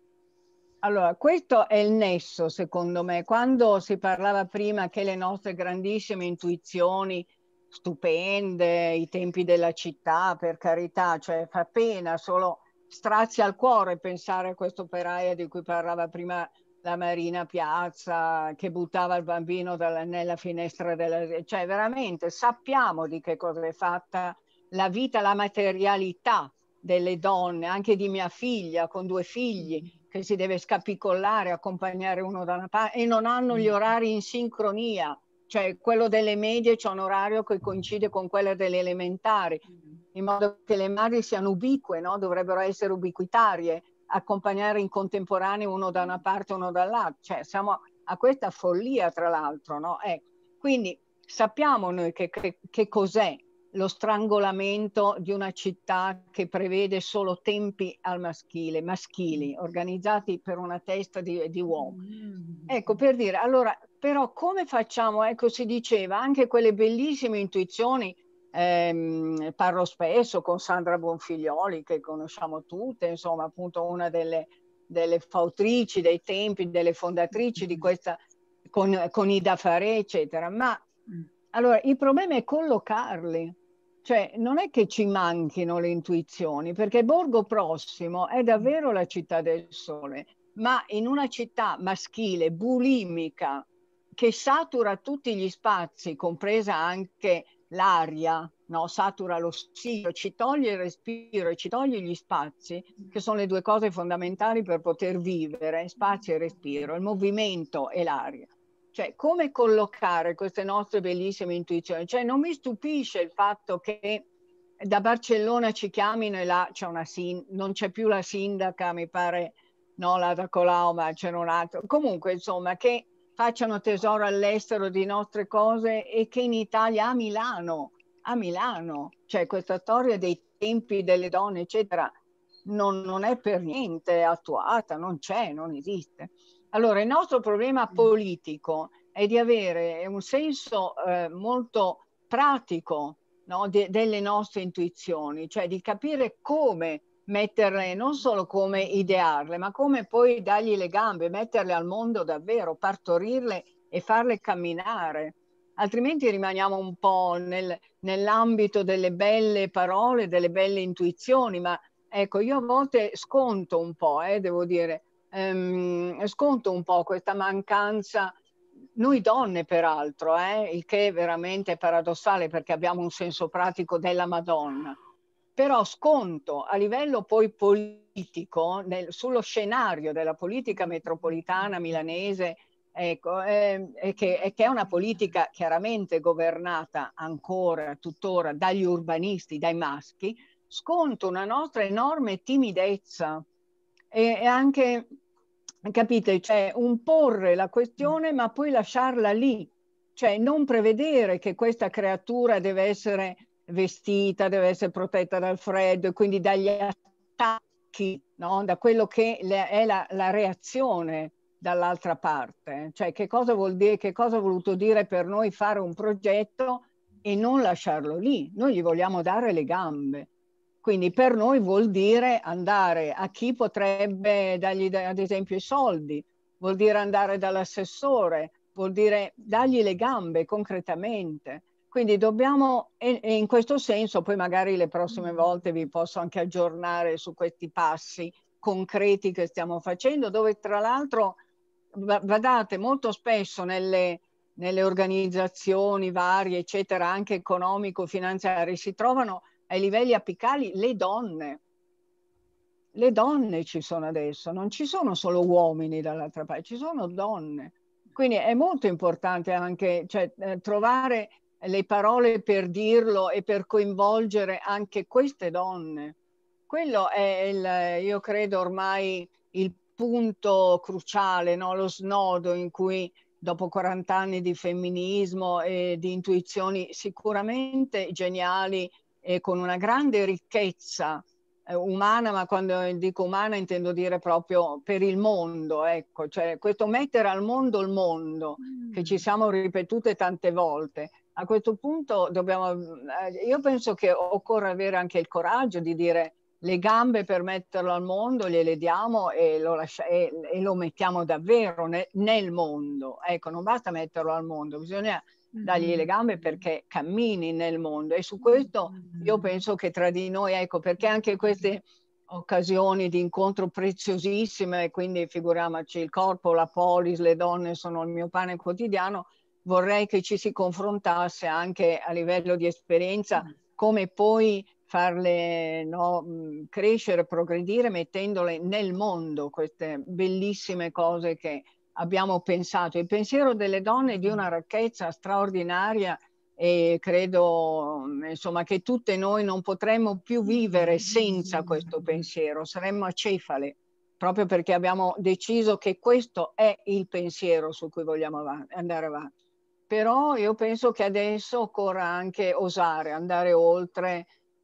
Allora, questo è il nesso, secondo me. Quando si parlava prima che le nostre grandissime intuizioni, stupende, i tempi della città, per carità, cioè fa pena, solo strazia al cuore pensare a questo operaio di cui parlava prima la Marina Piazza, che buttava il bambino dalla, nella finestra della... Cioè veramente sappiamo di che cosa è fatta la vita, la materialità delle donne, anche di mia figlia, con due figli, che si deve scapicollare, accompagnare uno da una parte, e non hanno gli orari in sincronia. Cioè quello delle medie c'è un orario che coincide con quello delle elementari, in modo che le madri siano ubique, no? Dovrebbero essere ubiquitarie, accompagnare in contemporanea uno da una parte e uno dall'altra. Cioè siamo a questa follia, tra l'altro, no? Eh, quindi sappiamo noi che, che, che cos'è lo strangolamento di una città che prevede solo tempi al maschile, maschili, organizzati per una testa di, di uomo. Ecco, per dire, allora, però come facciamo? Ecco, si diceva, anche quelle bellissime intuizioni, ehm, parlo spesso con Sandra Bonfiglioli, che conosciamo tutte, insomma, appunto una delle, delle fautrici dei tempi, delle fondatrici di questa con, con i da fare, eccetera. Ma allora il problema è collocarli. Cioè, non è che ci manchino le intuizioni, perché Borgo Prossimo è davvero la città del sole, ma in una città maschile, bulimica, che satura tutti gli spazi, compresa anche l'aria, no? Satura l'ossigeno, ci toglie il respiro e ci toglie gli spazi, che sono le due cose fondamentali per poter vivere, spazio e respiro, il movimento e l'aria. Cioè, come collocare queste nostre bellissime intuizioni? Cioè, non mi stupisce il fatto che da Barcellona ci chiamino e là c'è una sin- non c'è più la sindaca, mi pare, no, la da Colau, ma c'era un altro. Comunque, insomma, che facciano tesoro all'estero di nostre cose e che in Italia, a Milano, a Milano, cioè questa storia dei tempi delle donne, eccetera, non, non è per niente attuata, non c'è, non esiste. Allora, il nostro problema politico è di avere un senso eh, molto pratico, no, de delle nostre intuizioni, cioè di capire come metterle, non solo come idearle, ma come poi dargli le gambe, metterle al mondo davvero, partorirle e farle camminare. Altrimenti rimaniamo un po' nel, nell'ambito delle belle parole, delle belle intuizioni, ma ecco, io a volte sconto un po', eh, devo dire, ehm, sconto un po' questa mancanza, noi donne peraltro, eh, il che è veramente paradossale perché abbiamo un senso pratico della Madonna, però sconto a livello poi politico, nel, sullo scenario della politica metropolitana milanese, ecco, eh, è che, è che è una politica chiaramente governata ancora, tuttora, dagli urbanisti, dai maschi, sconto una nostra enorme timidezza e, e anche, capite, cioè un porre la questione ma poi lasciarla lì, cioè non prevedere che questa creatura deve essere vestita, deve essere protetta dal freddo e quindi dagli attacchi, no? Da quello che le, è la, la reazione dall'altra parte. Cioè che cosa vuol dire, che cosa ha voluto dire per noi fare un progetto e non lasciarlo lì. Noi gli vogliamo dare le gambe. Quindi per noi vuol dire andare a chi potrebbe dargli ad esempio i soldi, vuol dire andare dall'assessore, vuol dire dargli le gambe concretamente. Quindi dobbiamo, e, e in questo senso poi magari le prossime volte vi posso anche aggiornare su questi passi concreti che stiamo facendo, dove tra l'altro, guardate, molto spesso nelle, nelle organizzazioni varie, eccetera, anche economico-finanziarie, si trovano ai livelli apicali le donne. Le donne ci sono adesso, non ci sono solo uomini dall'altra parte, ci sono donne. Quindi è molto importante anche, cioè, eh, trovare le parole per dirlo e per coinvolgere anche queste donne. Quello è, il, io credo, ormai il punto cruciale, no? Lo snodo in cui dopo quaranta anni di femminismo e di intuizioni sicuramente geniali e con una grande ricchezza eh, umana, ma quando dico umana intendo dire proprio per il mondo, ecco, cioè questo mettere al mondo il mondo, mm. che ci siamo ripetute tante volte. A questo punto dobbiamo, eh, io penso che occorre avere anche il coraggio di dire le gambe per metterlo al mondo gliele diamo e lo, lascia, e, e lo mettiamo davvero ne, nel mondo. Ecco, non basta metterlo al mondo, bisogna dargli le gambe perché cammini nel mondo. E su questo io penso che tra di noi, ecco, perché anche queste occasioni di incontro preziosissime, quindi figuriamoci il corpo, la polis, le donne sono il mio pane quotidiano, vorrei che ci si confrontasse anche a livello di esperienza come poi farle, no, crescere, progredire, mettendole nel mondo, queste bellissime cose che abbiamo pensato. Il pensiero delle donne è di una ricchezza straordinaria e credo, insomma, che tutte noi non potremmo più vivere senza questo pensiero, saremmo acefale, proprio perché abbiamo deciso che questo è il pensiero su cui vogliamo avanti, andare avanti. Però io penso che adesso occorra anche osare, andare oltre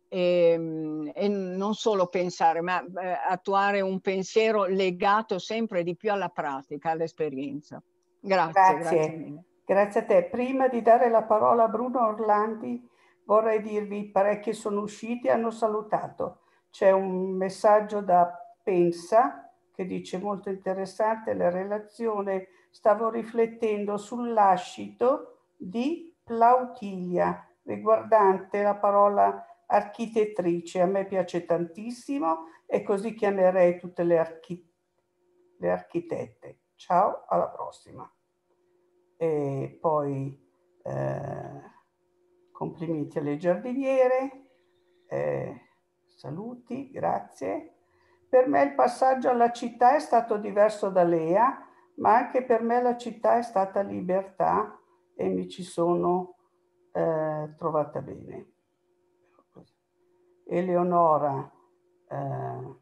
e, e non solo pensare, ma eh, attuare un pensiero legato sempre di più alla pratica, all'esperienza. Grazie, grazie, grazie mille. Grazie a te. Prima di dare la parola a Bruno Orlandi, vorrei dirvi parecchi sono usciti, hanno salutato. C'è un messaggio da Pensa che dice molto interessante la relazione, stavo riflettendo sul lascito di Plautilia, riguardante la parola architettrice. A me piace tantissimo e così chiamerei tutte le, archi- le architette. Ciao, alla prossima. E poi eh, complimenti alle giardiniere, eh, saluti, grazie. Per me il passaggio alla città è stato diverso da Lea, ma anche per me la città è stata libertà e mi ci sono eh, trovata bene. Eleonora, eh,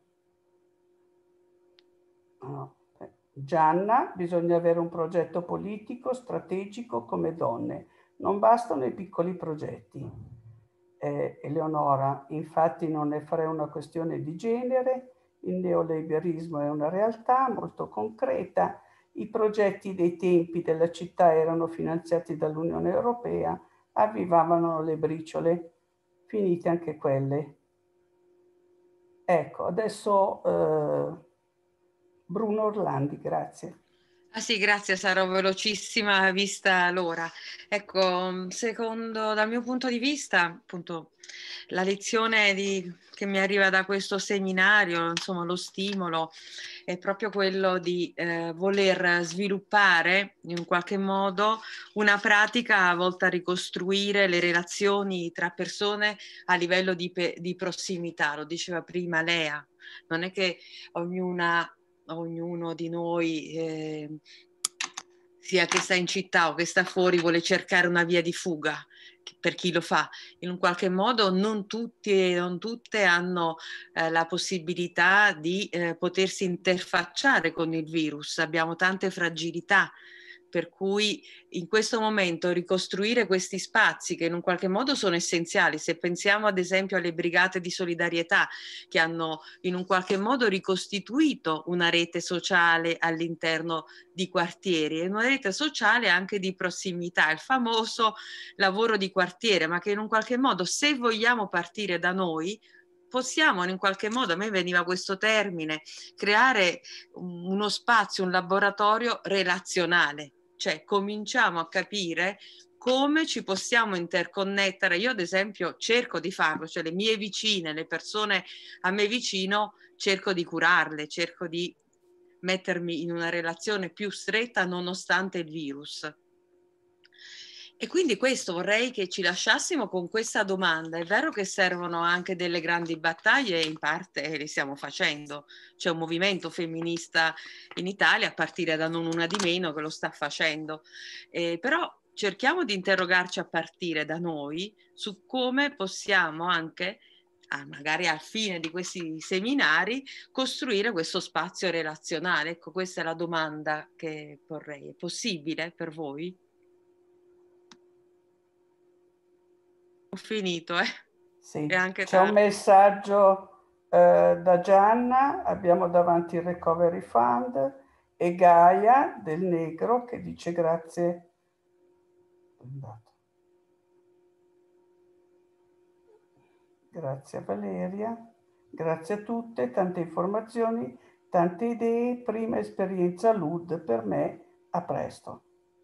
no, Gianna, bisogna avere un progetto politico, strategico come donne, non bastano i piccoli progetti. Eh, Eleonora, infatti non ne farei una questione di genere, il neoliberismo è una realtà molto concreta, i progetti dei tempi della città erano finanziati dall'Unione Europea, avvivavano le briciole, finite anche quelle. Ecco, adesso eh, Bruno Orlandi, grazie. Ah sì, grazie, sarò velocissima vista l'ora. Ecco, secondo, dal mio punto di vista, appunto, la lezione di, che mi arriva da questo seminario, insomma, lo stimolo è proprio quello di eh, voler sviluppare in un qualche modo una pratica volta a ricostruire le relazioni tra persone a livello di, di prossimità. Lo diceva prima Lea, non è che ognuna ognuno di noi, eh, sia che sta in città o che sta fuori, vuole cercare una via di fuga per chi lo fa. In un qualche modo non tutti e non tutte hanno eh, la possibilità di eh, potersi interfacciare con il virus. Abbiamo tante fragilità, per cui in questo momento ricostruire questi spazi che in un qualche modo sono essenziali. Se pensiamo ad esempio alle brigate di solidarietà che hanno in un qualche modo ricostituito una rete sociale all'interno di quartieri e una rete sociale anche di prossimità, il famoso lavoro di quartiere, ma che in un qualche modo, se vogliamo partire da noi, possiamo in qualche modo, a me veniva questo termine, creare uno spazio, un laboratorio relazionale. Cioè cominciamo a capire come ci possiamo interconnettere. Io ad esempio cerco di farlo, cioè le mie vicine, le persone a me vicino, cerco di curarle, cerco di mettermi in una relazione più stretta nonostante il virus. E quindi questo vorrei che ci lasciassimo con questa domanda. È vero che servono anche delle grandi battaglie e in parte le stiamo facendo. C'è un movimento femminista in Italia, a partire da Non Una di Meno, che lo sta facendo. Eh, però cerchiamo di interrogarci a partire da noi su come possiamo anche, ah, magari al fine di questi seminari, costruire questo spazio relazionale. Ecco, questa è la domanda che porrei. È possibile per voi? Ho finito, eh. Sì, è anche c'è un tardi. messaggio eh, da Gianna, abbiamo davanti il Recovery Fund, e Gaia del Negro che dice grazie. Grazie a Valeria, grazie a tutte, tante informazioni, tante idee, prima esperienza L U D per me, a presto.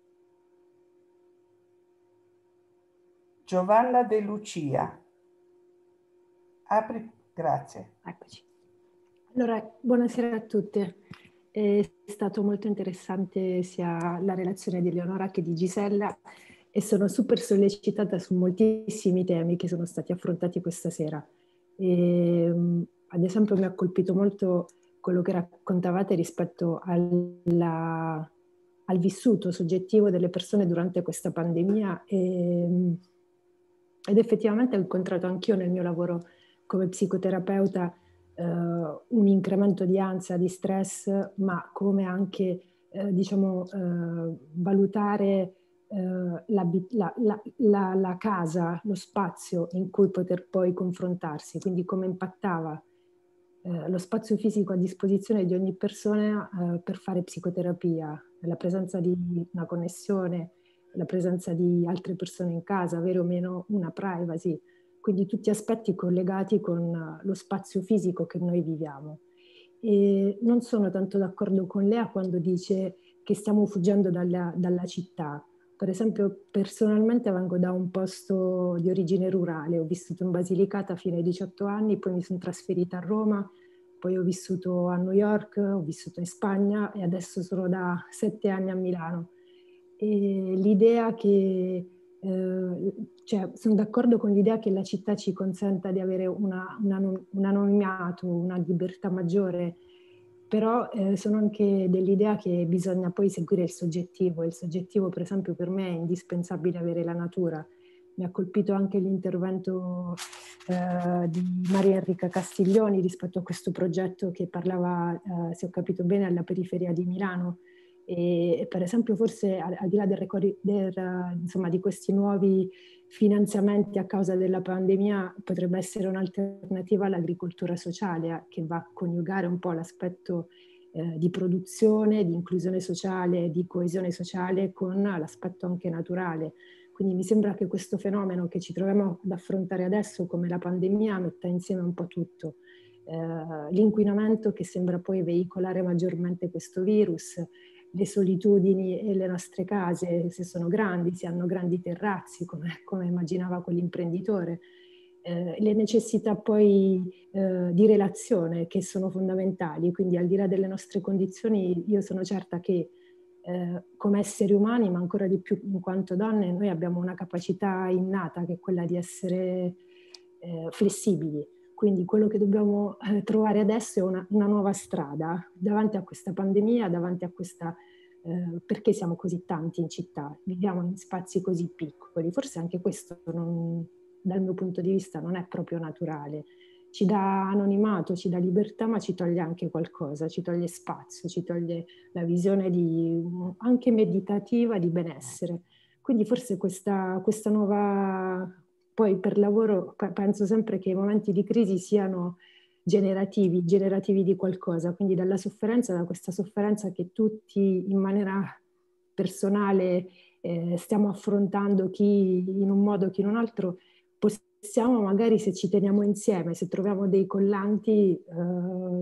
Giovanna De Lucia. Apri, grazie. Eccoci. Allora, buonasera a tutte. È stato molto interessante sia la relazione di Eleonora che di Gisella e sono super sollecitata su moltissimi temi che sono stati affrontati questa sera. E, ad esempio mi ha colpito molto quello che raccontavate rispetto alla, al vissuto soggettivo delle persone durante questa pandemia e, ed effettivamente ho incontrato anch'io nel mio lavoro come psicoterapeuta eh, un incremento di ansia, di stress, ma come anche eh, diciamo eh, valutare eh, la, la, la, la, la casa, lo spazio in cui poter poi confrontarsi, quindi come impattava eh, lo spazio fisico a disposizione di ogni persona eh, per fare psicoterapia, la presenza di una connessione, la presenza di altre persone in casa, avere o meno una privacy, quindi tutti aspetti collegati con lo spazio fisico che noi viviamo. E non sono tanto d'accordo con Lea quando dice che stiamo fuggendo dalla, dalla città. Per esempio, personalmente vengo da un posto di origine rurale, ho vissuto in Basilicata fino ai diciotto anni, poi mi sono trasferita a Roma, poi ho vissuto a New York, ho vissuto in Spagna e adesso sono da sette anni a Milano. E l'idea che, eh, cioè, sono d'accordo con l'idea che la città ci consenta di avere una, una, un anonimato, una libertà maggiore, però eh, sono anche dell'idea che bisogna poi seguire il soggettivo. Il soggettivo, per esempio, per me è indispensabile avere la natura. Mi ha colpito anche l'intervento eh, di Maria Enrica Castiglioni rispetto a questo progetto che parlava, eh, se ho capito bene, alla periferia di Milano. E, e per esempio forse al, al di là del, del, insomma, di questi nuovi finanziamenti a causa della pandemia potrebbe essere un'alternativa all'agricoltura sociale che va a coniugare un po' l'aspetto eh, di produzione, di inclusione sociale, di coesione sociale con l'aspetto anche naturale. Quindi mi sembra che questo fenomeno che ci troviamo ad affrontare adesso come la pandemia metta insieme un po' tutto. Eh, l'inquinamento che sembra poi veicolare maggiormente questo virus, le solitudini e le nostre case, se sono grandi, se hanno grandi terrazzi, come, come immaginava quell'imprenditore, eh, le necessità poi eh, di relazione che sono fondamentali, quindi al di là delle nostre condizioni io sono certa che eh, come esseri umani, ma ancora di più in quanto donne, noi abbiamo una capacità innata che è quella di essere eh, flessibili. Quindi quello che dobbiamo eh, trovare adesso è una, una nuova strada davanti a questa pandemia, davanti a questa... Eh, perché siamo così tanti in città? Viviamo in spazi così piccoli. Forse anche questo, non, dal mio punto di vista, non è proprio naturale. Ci dà anonimato, ci dà libertà, ma ci toglie anche qualcosa, ci toglie spazio, ci toglie la visione di, anche meditativa di benessere. Quindi forse questa, questa nuova... Poi per lavoro penso sempre che i momenti di crisi siano generativi, generativi di qualcosa, quindi dalla sofferenza, da questa sofferenza che tutti in maniera personale eh, stiamo affrontando, chi in un modo, chi in un altro, possiamo magari, se ci teniamo insieme, se troviamo dei collanti, eh,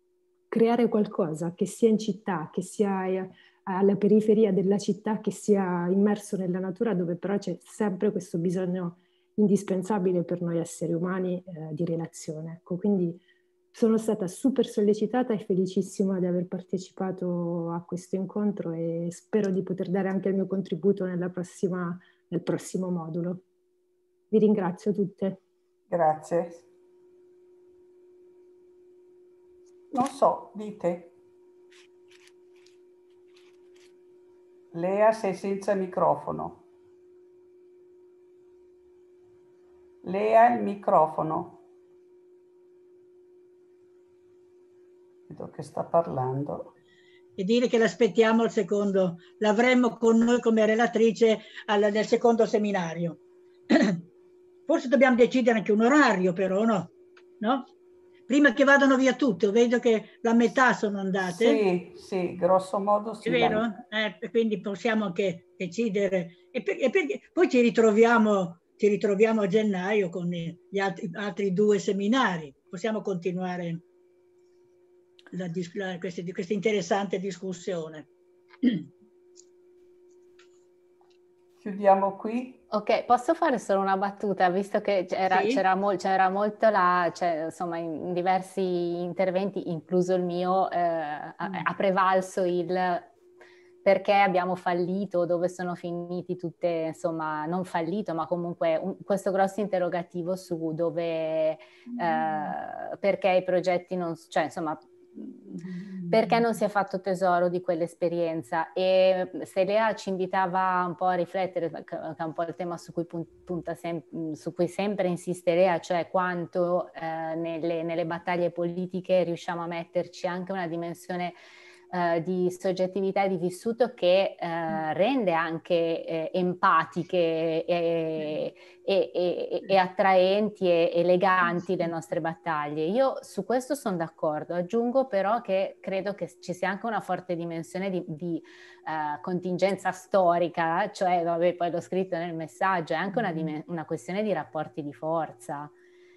creare qualcosa che sia in città, che sia alla periferia della città, che sia immerso nella natura, dove però c'è sempre questo bisogno indispensabile per noi esseri umani eh, di relazione. Ecco, quindi sono stata super sollecitata e felicissima di aver partecipato a questo incontro e spero di poter dare anche il mio contributo nella prossima, nel prossimo modulo. Vi ringrazio tutte. Grazie. Non so, dite. Lea, sei senza microfono. Lea, il microfono. Vedo che sta parlando. E dire che l'aspettiamo al secondo, l'avremmo con noi come relatrice al, nel secondo seminario. Forse dobbiamo decidere anche un orario però, no? No? Prima che vadano via tutte, vedo che la metà sono andate. Sì, sì, grosso modo sì. È vero? Eh, quindi possiamo anche decidere. E, per, e perché, poi ci ritroviamo, ci ritroviamo a gennaio con gli altri, altri due seminari. Possiamo continuare la, la, questa, questa interessante discussione. Chiudiamo qui. Ok, posso fare solo una battuta, visto che c'era, Sì. c'era, mol, c'era molto la, cioè, insomma, in diversi interventi, incluso il mio, eh, ha, ha prevalso il perché abbiamo fallito, dove sono finiti tutte, insomma, non fallito, ma comunque un, questo grosso interrogativo su dove, eh, perché i progetti non, cioè, insomma, perché non si è fatto tesoro di quell'esperienza. E se Lea ci invitava un po' a riflettere, che è un po' il tema su cui punta sem- su cui sempre insiste Lea, cioè quanto eh, nelle, nelle battaglie politiche riusciamo a metterci anche una dimensione Uh, di soggettività e di vissuto che uh, rende anche eh, empatiche e, e, e, e attraenti e eleganti le nostre battaglie. Io su questo sono d'accordo, aggiungo però che credo che ci sia anche una forte dimensione di, di uh, contingenza storica, cioè vabbè, poi l'ho scritto nel messaggio, è anche una, una questione di rapporti di forza.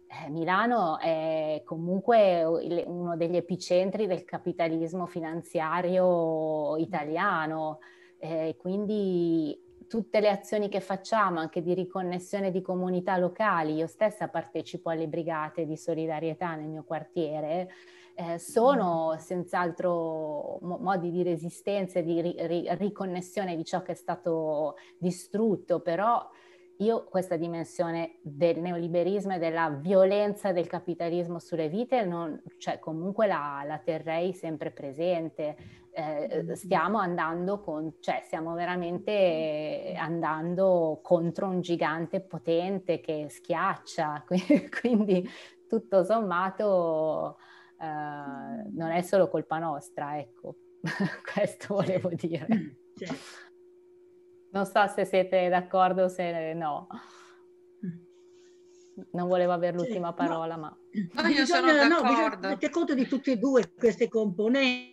eh, Milano è comunque uno degli epicentri del capitalismo finanziario italiano, eh, quindi tutte le azioni che facciamo, anche di riconnessione di comunità locali, io stessa partecipo alle brigate di solidarietà nel mio quartiere, eh, sono senz'altro mo- modi di resistenza e di ri- ri- riconnessione di ciò che è stato distrutto, però io questa dimensione del neoliberismo e della violenza del capitalismo sulle vite, non, cioè comunque la, la terrei sempre presente. Eh, stiamo andando con, cioè stiamo veramente andando contro un gigante potente che schiaccia, quindi tutto sommato eh, non è solo colpa nostra, ecco. Questo volevo dire. Non so se siete d'accordo o se no. Non volevo avere l'ultima parola, ma... No, io sono Bisogna, no, d'accordo. bisogna tenere conto di tutti e due queste componenti,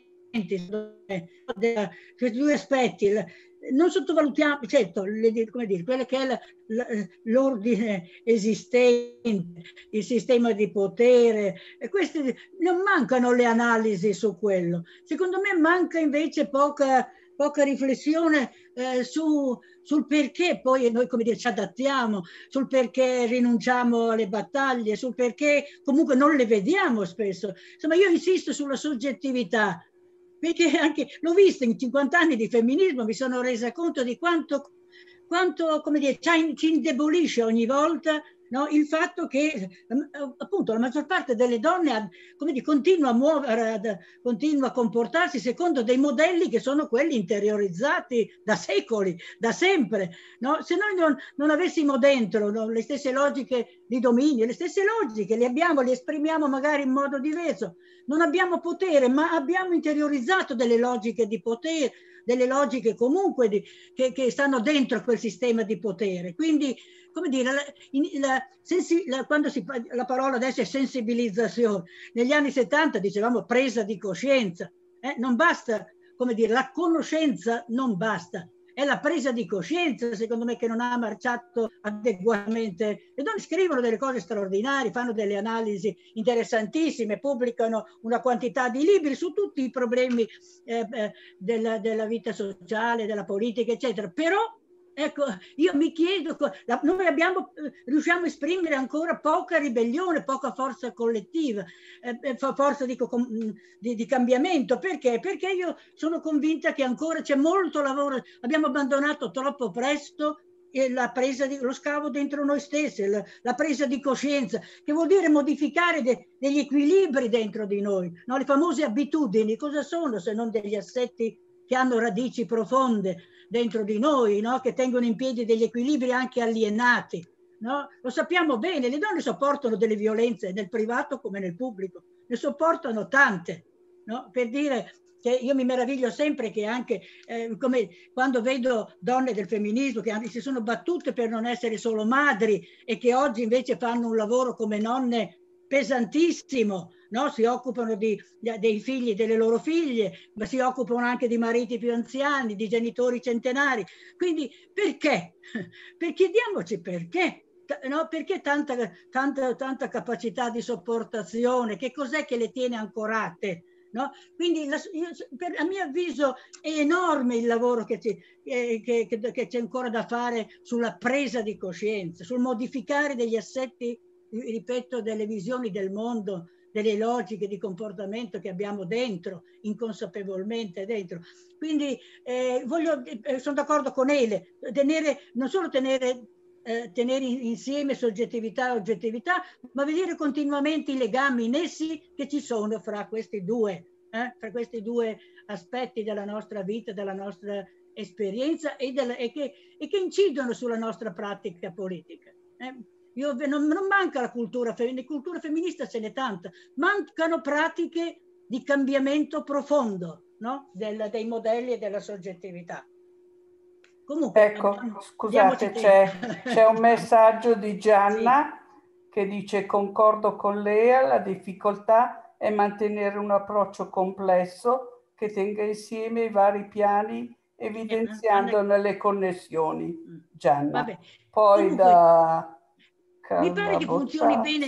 della- questi due aspetti. Non sottovalutiamo, certo, le, come dire, quello che è la- la- l'ordine esistente, il sistema di potere, e questi, non mancano le analisi su quello. Secondo me manca invece poca, poca riflessione eh, su, sul perché poi noi, come dire, ci adattiamo, sul perché rinunciamo alle battaglie, sul perché comunque non le vediamo spesso. Insomma, io insisto sulla soggettività, perché anche l'ho visto in cinquanta anni di femminismo, mi sono resa conto di quanto, quanto come dire, ci indebolisce ogni volta, no? Il fatto che appunto la maggior parte delle donne, come dire, continua a muovere, continua a comportarsi secondo dei modelli che sono quelli interiorizzati da secoli, da sempre, no? Se noi non, non avessimo dentro, no, le stesse logiche di dominio, le stesse logiche, le abbiamo, le esprimiamo magari in modo diverso, non abbiamo potere, ma abbiamo interiorizzato delle logiche di potere, delle logiche comunque di, che, che stanno dentro quel sistema di potere. Quindi, come dire, la, la, sensi, la, quando si, la parola adesso è sensibilizzazione. Negli anni settanta dicevamo presa di coscienza. Eh? Non basta, come dire, la conoscenza non basta. È la presa di coscienza, secondo me, che non ha marciato adeguatamente. Le donne scrivono delle cose straordinarie, fanno delle analisi interessantissime, pubblicano una quantità di libri su tutti i problemi eh, della, della vita sociale, della politica, eccetera. Però, ecco, io mi chiedo, noi abbiamo, riusciamo a esprimere ancora poca ribellione, poca forza collettiva, eh, forza dico, di, di cambiamento. Perché? Perché io sono convinta che ancora c'è molto lavoro, abbiamo abbandonato troppo presto la presa di, lo scavo dentro noi stessi, la, la presa di coscienza, che vuol dire modificare de, degli equilibri dentro di noi, no? Le famose abitudini, cosa sono se non degli assetti che hanno radici profonde dentro di noi, no? Che tengono in piedi degli equilibri anche alienati, no? Lo sappiamo bene, le donne sopportano delle violenze nel privato come nel pubblico, ne sopportano tante, no? Per dire che io mi meraviglio sempre che anche eh, come quando vedo donne del femminismo che anche si sono battute per non essere solo madri e che oggi invece fanno un lavoro come nonne pesantissimo, no? Si occupano di, dei figli, delle loro figlie, ma si occupano anche di mariti più anziani, di genitori centenari. Quindi perché? Per chiediamoci perché. No? Perché tanta, tanta, tanta capacità di sopportazione? Che cos'è che le tiene ancorate? No? Quindi la, io, per, a mio avviso è enorme il lavoro che, ci, eh, che, che, che c'è ancora da fare sulla presa di coscienza, sul modificare degli assetti, ripeto, delle visioni del mondo, delle logiche di comportamento che abbiamo dentro, inconsapevolmente dentro. Quindi eh, voglio, eh, sono d'accordo con Ele, tenere, non solo tenere, eh, tenere insieme soggettività e oggettività, ma vedere continuamente i legami, i nessi che ci sono fra questi due, eh, fra questi due aspetti della nostra vita, della nostra esperienza e, della, e, che, e che incidono sulla nostra pratica politica. Eh. Io, non, non manca la cultura femminile, cultura femminista ce n'è tanta, mancano pratiche di cambiamento profondo, no? Del, dei modelli e della soggettività. Comunque, ecco, abbiamo, scusate, c'è un messaggio di Gianna sì. che dice: concordo con Lea, la difficoltà è mantenere un approccio complesso che tenga insieme i vari piani, evidenziandone le connessioni. Gianna. Vabbè. Poi Comunque, da... mi pare che funzioni bene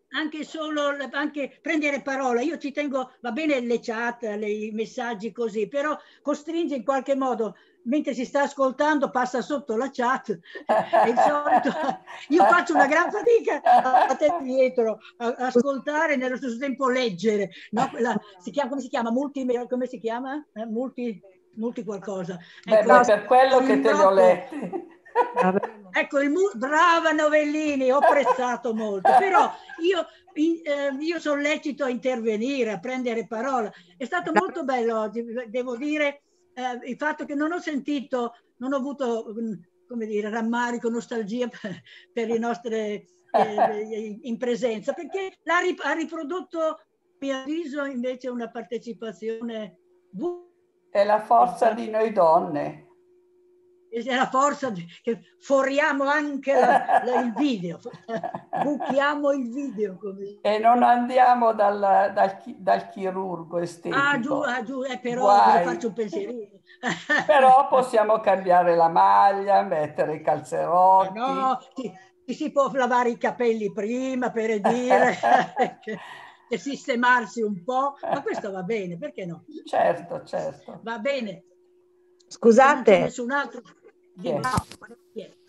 anche solo anche prendere parola. Io ci tengo, va bene le chat, le, i messaggi così, però costringe in qualche modo, mentre si sta ascoltando, passa sotto la chat. È il solito. Io faccio una gran fatica a te dietro a, a ascoltare e nello stesso tempo leggere. No? Quella, si chiama, come si chiama? Multi, come si chiama? Eh, multi, multi qualcosa. Beh, Ecco, beh, per quello che te li ho letti. Ecco, il brava Novellini, ho apprezzato molto, però io, in, eh, io sollecito a intervenire, a prendere parola. È stato molto bello oggi, devo dire, eh, il fatto che non ho sentito, non ho avuto, come dire, rammarico, nostalgia per, per le nostre eh, in presenza, perché l'ha rip- ha riprodotto, a mio avviso, invece una partecipazione. È la forza di noi donne. È la forza che foriamo anche la, la, il video, buchiamo il video. Come... E non andiamo dal, dal, dal chirurgo estetico. Ah giù, ah, giù, eh, però cosa faccio un pensierino. Però possiamo cambiare la maglia, mettere i calzerotti. No, ci, ci si può lavare i capelli prima, per dire, e sistemarsi un po', ma questo va bene, perché no? Certo, certo. Va bene. Scusate. Non c'è nessun altro. Chi è? Chi è?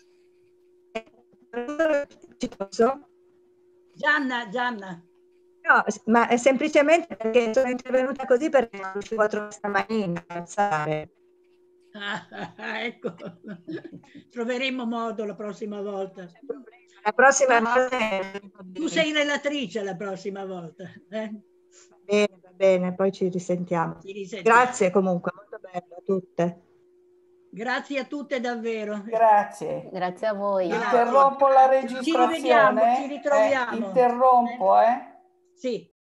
Ci posso? Gianna, Gianna. No, ma è semplicemente perché sono intervenuta così perché non riuscivo a trovare stamattina a alzare. Ah, ecco, troveremo modo la prossima volta. La prossima ma, volta. Tu sei relatrice la prossima volta. Eh? Va bene, va bene, poi ci risentiamo. Ci risentiamo. Grazie comunque, molto bello a tutte. Grazie a tutte davvero. Grazie. Grazie a voi. Grazie. Interrompo la registrazione. Ci rivediamo, ci ritroviamo. Eh, interrompo, eh? Sì.